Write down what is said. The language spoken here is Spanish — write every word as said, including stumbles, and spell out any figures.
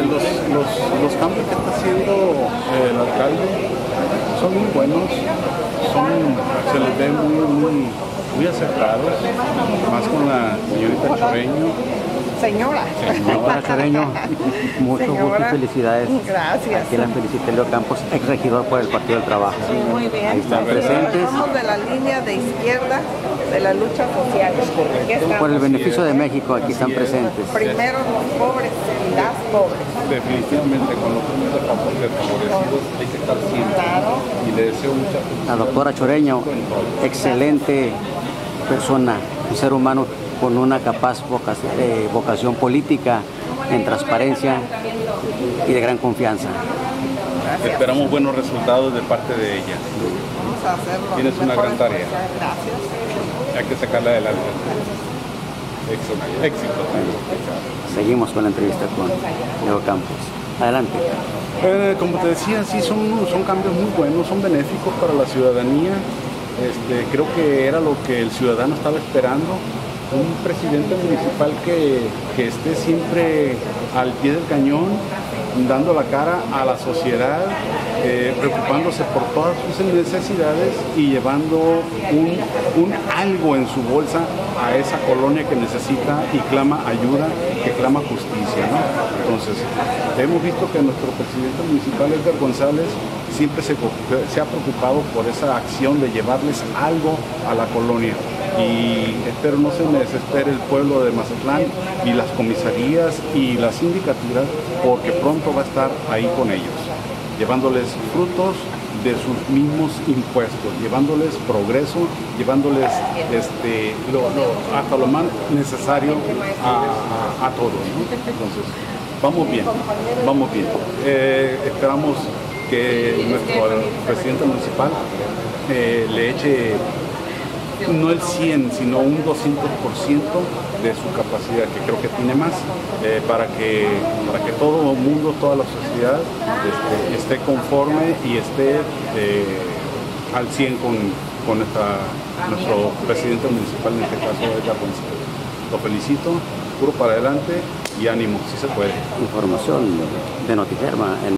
los, los, los cambios que está haciendo eh, el alcalde son muy buenos, son, se les ve muy, muy, muy acertados, más con la señorita Choreño. Señora. Señora Choreño, mucho Señora, gusto y felicidades. Gracias. Aquí la felicita Leo Campos, ex regidor por el Partido del Trabajo. Sí, muy bien. Ahí están presentes. Somos de la línea de izquierda de la lucha social. Por el beneficio de México, aquí están presentes. Primero los pobres y las pobres. Definitivamente con los puntos desfavorecidos hay que estar siempre. Claro. Y le deseo mucha felicidad. La doctora Choreño, excelente persona, un ser humano con una capaz vocación, eh, vocación política, en transparencia y de gran confianza. Gracias. Esperamos buenos resultados de parte de ella. Vamos a hacerlo. Tienes una gran tarea. Gracias. Hay que sacarla adelante. Éxito. Éxito. Seguimos con la entrevista con Leo Campos. Adelante. Eh, como te decía, sí, son, son cambios muy buenos, son benéficos para la ciudadanía. Este, creo que era lo que el ciudadano estaba esperando. Un presidente municipal que, que esté siempre al pie del cañón, dando la cara a la sociedad, eh, preocupándose por todas sus necesidades y llevando un, un algo en su bolsa a esa colonia que necesita y clama ayuda, que clama justicia, ¿no? Entonces, hemos visto que nuestro presidente municipal, Edgar González, siempre se, se ha preocupado por esa acción de llevarles algo a la colonia. Y espero no se me desespere el pueblo de Mazatlán y las comisarías y las sindicaturas, porque pronto va a estar ahí con ellos, llevándoles frutos de sus mismos impuestos, llevándoles progreso, llevándoles este, lo, lo, hasta lo más necesario a, a, a todos, ¿no? Entonces, vamos bien, vamos bien. Eh, esperamos que nuestro presidente municipal eh, le eche no el cien, sino un doscientos por ciento de su capacidad, que creo que tiene más, eh, para, que, para que todo el mundo, toda la sociedad este, esté conforme y esté eh, al cien con, con nuestra, nuestro presidente municipal, en este caso, Edgar González. Lo felicito, puro para adelante y ánimo, si se puede. Información de Notiferma.